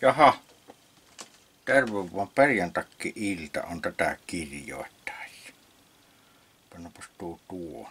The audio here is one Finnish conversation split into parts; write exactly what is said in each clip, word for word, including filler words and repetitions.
Jaha, terve vaan perjantakki ilta on tätä kirjoittaisi. Pannapas tuo tuon.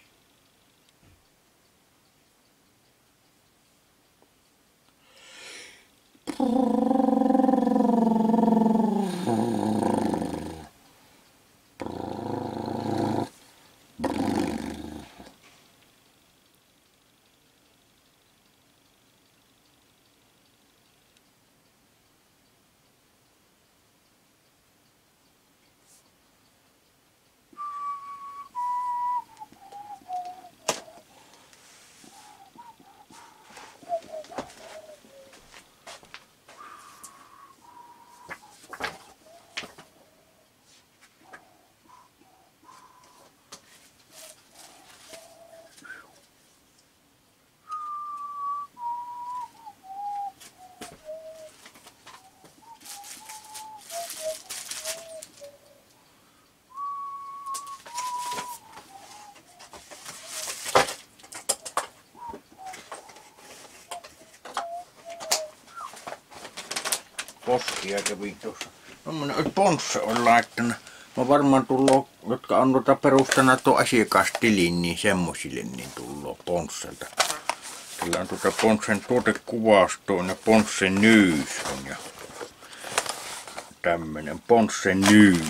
Poskia kävin tuossa. Tommonen ponsse on laittanut. Mä varmaan tulloo, jotka on tuota perustana tuo asiakastilin, niin semmosille niin tulloo ponsselta. Sillä on tuota ponssen tuotekuvaustoon ja ponssen nyys on ja tämmönen ponssen nyys.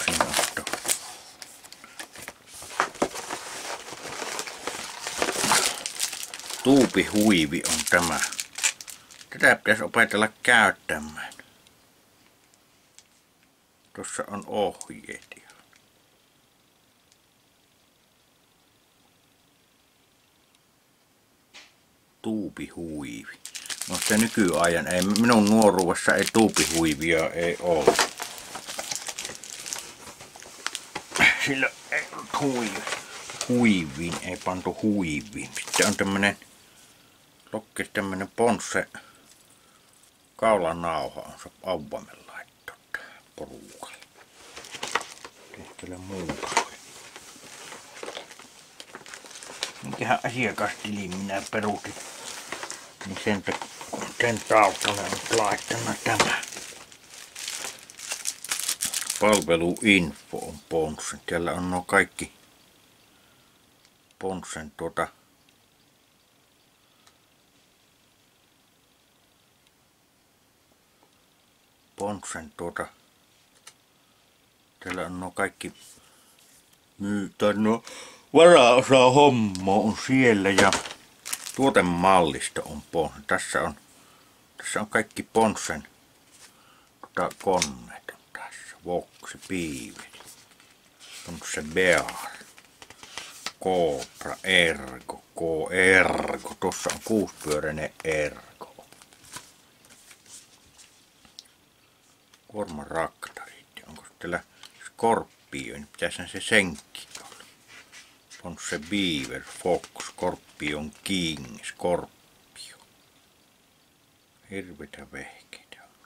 Tuupihuivi on tämä. Tätä pitäisi opetella käyttämään. Tuossa on ohjeet. Tuupihuivi. No se nykyajan ei, minun nuoruudessa ei tuupihuivia ei ole. Sillä ei ollut huivi. Huiviin ei pantu huiviin. Sitten on tämmönen lokkes tämmönen ponsse kaulanauha on se avaimen laitto tähän porukalle. Tehtele muuta. Minkähän asiakastilin minä peruutin. Niin sen, sen taustalla on laittanut tämä. Palveluinfo on ponssen. Täällä on nuo kaikki ponssen tuota ponssen tuota täällä on nuo kaikki myy tai no varaosa homma on siellä ja tuotemallisto on ponssen. Tässä on tässä on kaikki ponssen tuota koneet on tässä. Voksi, piiveli, ponsse Bear, Cobra, Ergo, K-Ergo. Tuossa on kuuspyöräinen Ergo. Kuorman raktarit. Onko teillä Scorpio? Pitäisihän se senkin olla. On se Beaver, Fox, Scorpion King, Scorpio. Hirveitä vehkeitä on.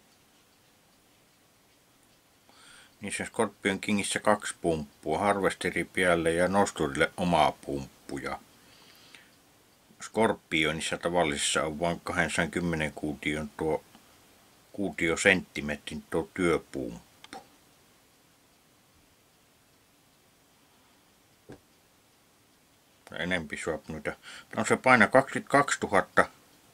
Niissä Scorpion Kingissä kaksi pumppua. Harvesteri päälle ja nosturille oma pumppu. Ja Scorpionissa tavallisessa on vain kahdeksankymmentä kuution tuo kuutiosenttimetrin tuo työpumppu. Enempi suop noita. No se painaa kaksikymmentäkaksituhatta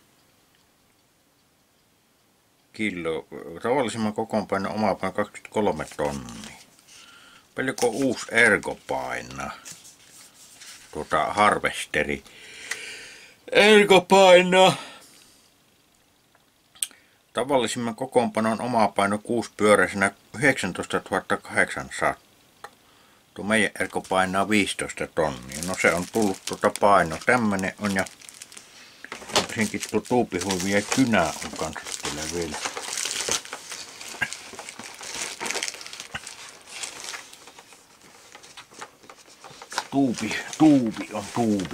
kiloa. Tavallisimman kokoonpainon oma paino kaksikymmentäkolme tonnia. Paljonko uusi Ergo painaa? Tuota harvesteri. Ergo painaa. Tavallisimman kokoonpanon oma paino kuuspyöräisenä yhdeksäntoistatuhatta kahdeksansataa. Tuo meidän Ergo painaa viisitoista tonnia. No se on tullut tuota paino. Tämmönen on ja senkin tuo tuupihuivi ja kynä on kanssa kyllä vielä. Tuubi, tuubi on tuubi.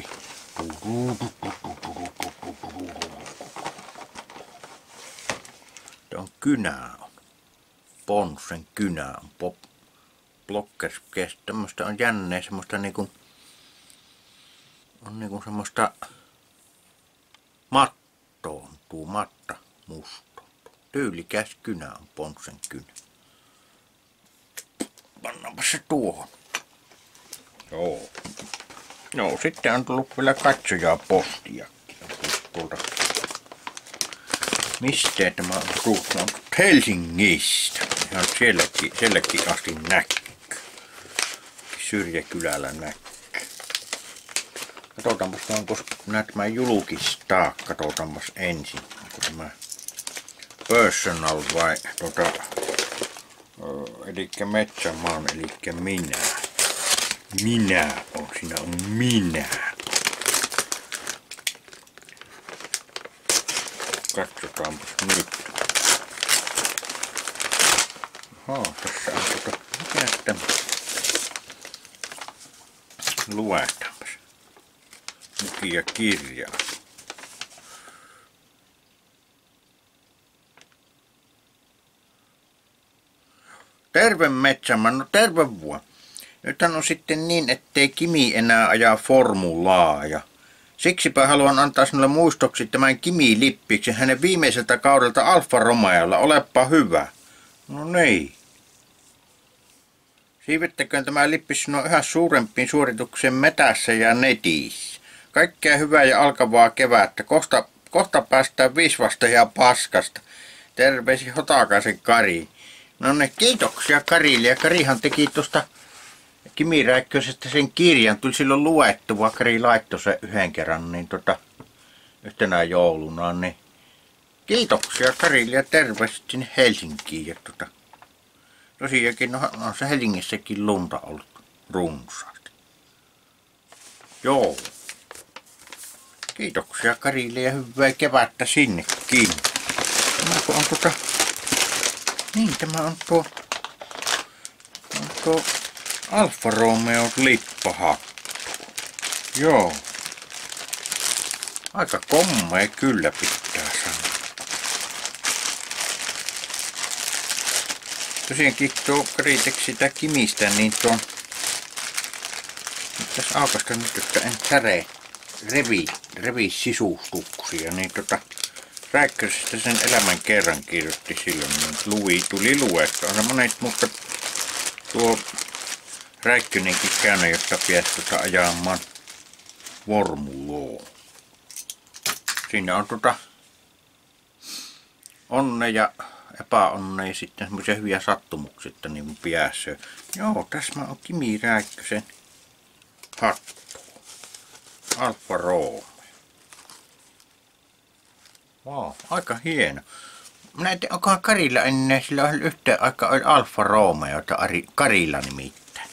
Tämä on kynä on. Ponssen kynä on. Pop. Blockers. Tämmöstä on jännää semmoista niinku. On niinku semmoista mattoon. Tuu matta musta. Tyylikäs kynä on Ponssen kynä. Pannaanpa se tuohon. Joo. No sitten on tullut vielä katsojaa postiakin. Tuolta. Mistä tämä on tullut? No, Helsingistä. Ihan sielläkin, sielläkin asti näkyy. Syrjäkylällä näkyy. Katsotaanpas onko näet tämä julkistaa. Katsotaanpas ensin. Onko tämä personal vai tota, eli metsämaan, eli minä. Minä on, siinä on minä. Katsotaanpas nyt. Oho, tässä on tota, mikä tämä? Luetaanpas. Mukia kirjaa. Terve metsäman, no terve vuonna. Nythän on sitten niin, ettei Kimi enää ajaa formulaa ja siksipä haluan antaa sinulle muistoksi tämän Kimi Lippiksen hänen viimeiseltä kaudelta Alfa Romeolla. Olepa hyvä. No niin. Siivettäköön tämä lippis sinua yhä suurempiin suorituksiin metässä ja netissä. Kaikkea hyvää ja alkavaa kevättä. Kohta, kohta päästään visvasta ja paskasta. Terveisi Hotakaisen Kari. No ne kiitoksia Karille. Ja Karihan teki tuosta Kimi Räikkösestä sen kirjan. Tuli silloin luettua. Kari laittoi sen yhden kerran niin tota, yhtenä jouluna. Niin kiitoksia Karille ja terveiset sinne Helsinkiin. Ja tota, tosiaankin no, on se Helsingissäkin lunta ollut runsaasti. Joo. Kiitoksia Karille ja hyvää kevättä sinnekin. Tämä on tota... Niin, tämä on tuo... On tuo Alfa Romeo lippahattu. Joo. Aika kommea kyllä pitää sanoa. Tosiaankin tuo Kari teki sitä Kimistä, niin tuon... Nyt tässä aukasta nyt, että en säre revi, revi sisustuksia, niin tota... Räikkösestä sen elämän kerran kirjoitti silloin, niin Lui tuli luettua. On monet, mutta tuo Räikkönenkin käynyt, jotta pääsi tuota ajamaan formuloon. Siinä on tuota onne ja epäonne ja sitten semmoisia hyviä sattumuksia, että niin pääsee. Joo, tässä on Kimi Räikkösen hattu. Alfa Romeo. Wow, aika hieno. Minä en tiedä, onkohan Karilla ennen, sillä oli yhteen aikaa oli Alfa Romeo, jota Karilla nimittäin.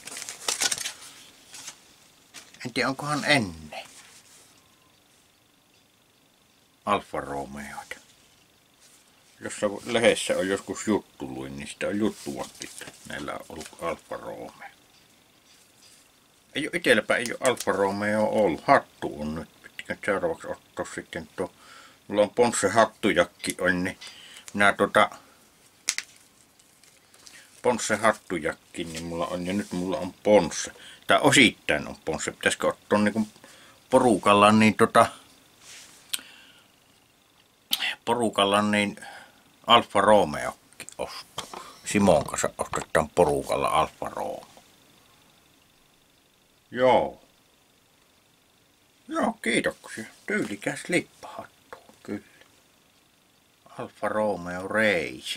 En tiedä, onkohan ennen Alfa Romeota. Jossa lehdessä on joskus juttu luin, niin sitä on juttuakin, että näillä on ollut Alfa Romeo. Ei ole itselläpä, ei ole Alfa Romeo ollut. Hattu on nyt. Pitikö seuraavaksi ottaa sitten tuo. Mulla on Ponsse hattujakki on, niin minä tota Ponsse hattujakki, niin mulla on ja nyt mulla on Ponsse. Tai osittain on Ponsse. Pitäisikö ottaa niinku porukalla niin tota porukalla niin Alfa Romeokin ostaa. Simon kanssa ostetaan porukalla Alfa Romeo. Joo. Joo, kiitoksia. Tyylikäs lippahattu. Kyllä. Alfa Romeo Race.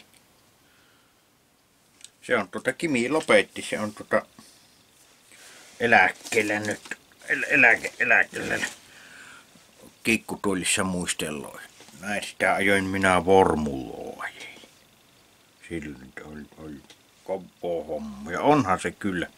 Se on tuota, Kimi lopetti, se on tuota eläkkeellä nyt. El, eläke, eläkkeellä. Kikkutuolissa muistellaan. Näin sitä ajoin minä formuloa. Silloin oli, oli kovaa homma. Ja onhan se kyllä.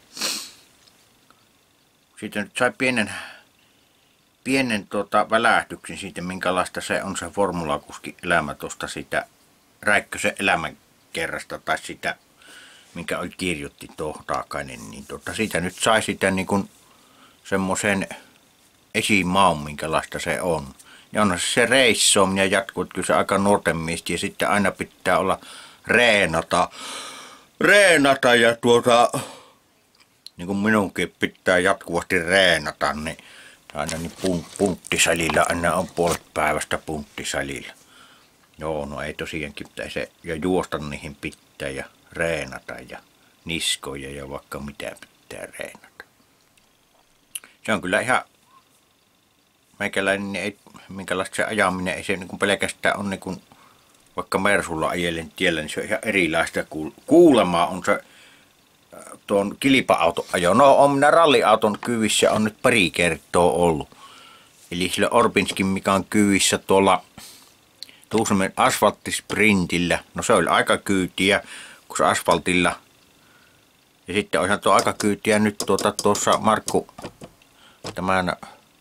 Siitä nyt sai pienen pienen tuota välähtyksen siitä, minkälaista se on se formulakuskin elämä tuosta sitä Räikkösen elämänkerrasta tai sitä, minkä oli kirjoitti Tohtakainen, niin tuota, siitä nyt sai sitä niin kuin semmoisen esimaun, minkälaista se on. Ja onhan se reissoaminen ja jatkuu, että kyllä se aika nuorten miestä ja sitten aina pitää olla reenata, reenata ja tuota, niin kuin minunkin pitää jatkuvasti reenata, niin aina niin punttisalilla, aina on puolet päivästä punttisalilla. Joo, no ei tosiaankin pitäisi ja juosta niihin pitää ja reenata ja niskoja ja vaikka mitä pitää reenata. Se on kyllä ihan meikäläinen, ei, minkälaista se ajaminen, ei se niin kuin pelkästään on niin kuin vaikka Mersulla ajelen tiellä, niin se on ihan erilaista. Kuulemaa on se tuon kilpa-auton ajo. No on minä ralliauton kyvissä on nyt pari kertaa ollut. Eli sillä Orbinskin, mikä on kyvissä tuolla Tuusumen asfalttisprintillä. No se oli aika kyytiä, kun se asfaltilla. Ja sitten olihan tuo aika kyytiä nyt tuota tuossa Markku tämän.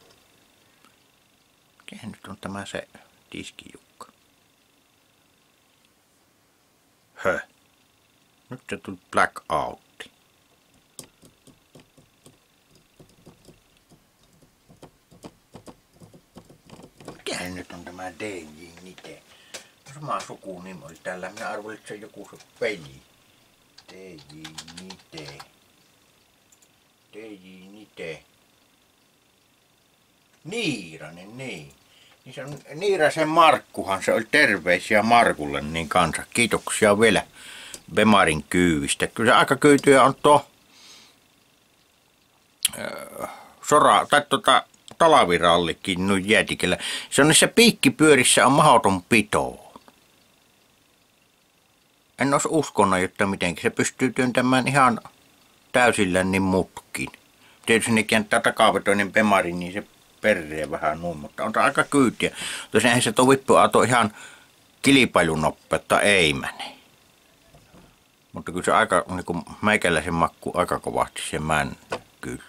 Mikähän nyt on tämä se Tiskijukka? Höh. Nyt se tuli blackout. Mikähän nyt on tämä D J Nite? Sama sukunimi oli tällä. Minä arvelin, että se on joku se peli. D J Nite. D J Nite. Niiranen, niin. Niin se on Niirasen Markkuhan, se oli terveisiä Markulle niin kanssa. Kiitoksia vielä Bemarin kyyvistä. Kyllä se aika kyytyä on tuo äh, sora, tai tota talavirallikin nyt jäätikellä. Se on niissä piikkipyörissä on mahdoton pito. En olisi uskonut, että mitenkin se pystyy työntämään ihan täysillä niin mutkin. Tietysti ne kääntää takavetoinen Bemari, niin se perree vähän noin, mutta on se aika kyytiä. Tosiaan eihän se tuo vippuauto ihan kilpailunopeutta ei mene. Mutta kyllä se aika, niin kuin meikäläisen makku aika kovasti se män kyllä.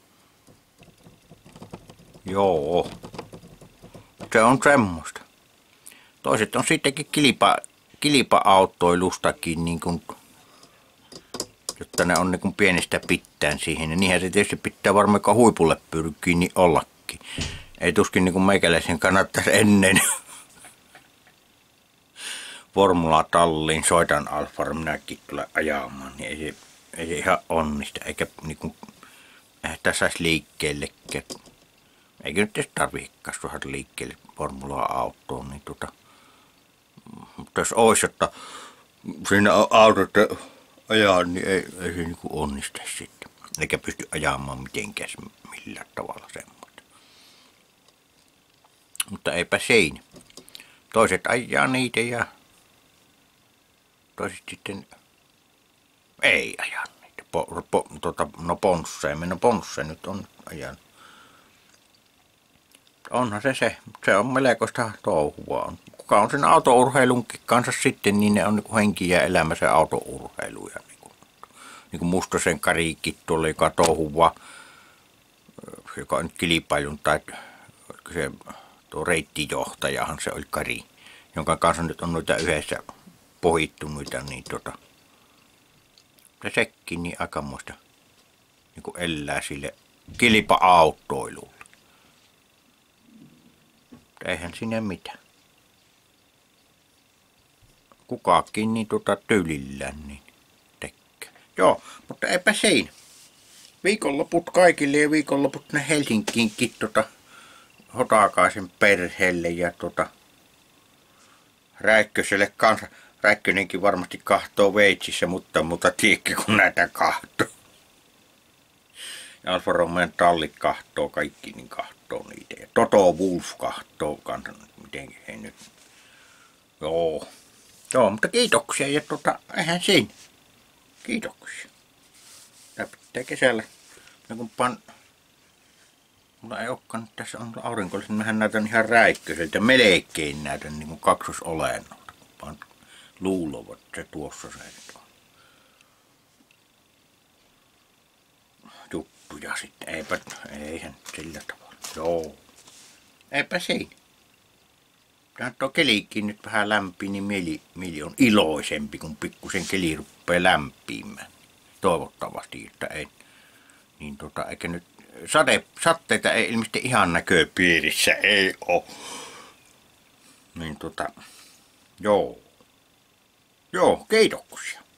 Joo. Se on semmoista. Toiset on sittenkin kilpa, kilpa-autoilustakin, niin kuin, jotta ne on niin kuin pienestä pittään siihen. Ja niinhän se tietysti pitää varmaan, kun huipulle pyrkii, niin ollakin. Ei tuskin niin kuin meikäläisen kannattaisi ennen formulatalliin soitan Alfa, minäkin tulen ajamaan, niin ei se, ei se ihan onnista, eikä niin kuin, eihän tässä saisi liikkeellekään. Eikä nyt edes tarvitsekaan saada liikkeelle formula-autoon, niin tota, mutta jos olisi, että siinä autot ajaa, niin ei, ei se niin kuin onnista sitten. Eikä pysty ajamaan mitenkään millään tavalla semmoista. Mutta eipä siinä. Toiset ajaa niitä ja toiset sitten ei aja niitä. Po, po, tota, no Ponsseen, no Ponsseen nyt on ajanut. Onhan se se, se on melkoista touhua. Kuka on sen autourheilunkin kanssa sitten, niin ne on niin kuin henki ja elämä se autourheilu. Ja niin kuin, niin kuin Mustosen Kariikki tuolla, joka touhua, joka on nyt kilpailun, tai se tuo reittijohtajahan se oli Kari, jonka kanssa nyt on noita yhdessä pohittu noita, niin tota, se sekin niin aikamoista niin kuin elää sille kilpa-autoilulle. Eihän sinne mitään. Kukakin niin tota tyylillään niin tekee. Joo, mutta eipä siinä. Viikonloput kaikille ja viikonloput ne Helsinkiinkin tota Hotakaisen perheelle ja tota Räikköselle kanssa. Räikkönenkin varmasti kahtoo veitsissä, mutta, mutta tiedätkö kun näitä kahtoo. Ja Alfa Romeon tallit kahtoo, kaikki niin kahtoo niitä. Ja Toto Wolf kahtoo kanssa, miten ei nyt. Joo. Joo, mutta kiitoksia ja tota, eihän siinä. Kiitoksia. Tää pitää kesällä. Ja kun pan... Mulla ei olekaan nyt tässä on aurinkollisen, mähän näytän ihan Räikköseltä. Melkein näytän niin kuin kaksosolennolta. Vaan luulovat se tuossa se on. Juttuja sitten. Eipä, eihän sillä tavalla. Joo. Eipä siinä. Tämä tuo kelikin nyt vähän lämpii, niin mieli, mieli on iloisempi, kun pikkusen keli rupeaa lämpiämään. Toivottavasti, että ei. Niin tota, eikä nyt sade, satteita ei ilmeisesti ihan näköpiirissä, ei oo. Niin tota, joo. Joo, kiitoksia.